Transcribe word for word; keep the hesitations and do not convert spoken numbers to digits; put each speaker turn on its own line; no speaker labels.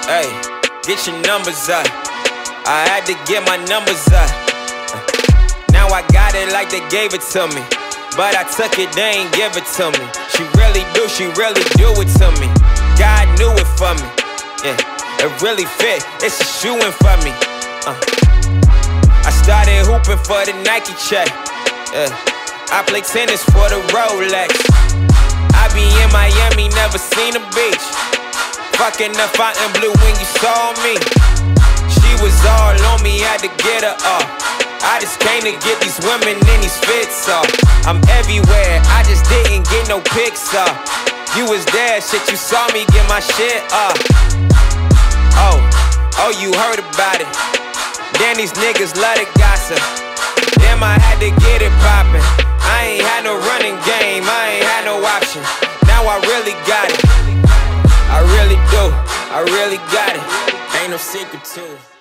Hey, get your numbers up. I had to get my numbers up. Now I got it like they gave it to me, but I took it, they ain't give it to me. She really do, she really do it to me. God knew it for me. Yeah, it really fit, it's a shoe-in for me. uh. I started hooping for the Nike check. Yeah, I play tennis for the Rolex. I be in Miami, never seen a beach. Fucking the fountain blue when you saw me. She was all on me, had to get her off. I just came to get these women in these fits off. I'm everywhere, I just didn't get no pics off. You was there, shit, you saw me get my shit off. Oh, oh, you heard about it. Then these niggas love to gossip. Damn, I had to get it poppin'. I ain't had no running game, I ain't had no option. Now I really got it. I really do, I really got it. Ain't no secret to it.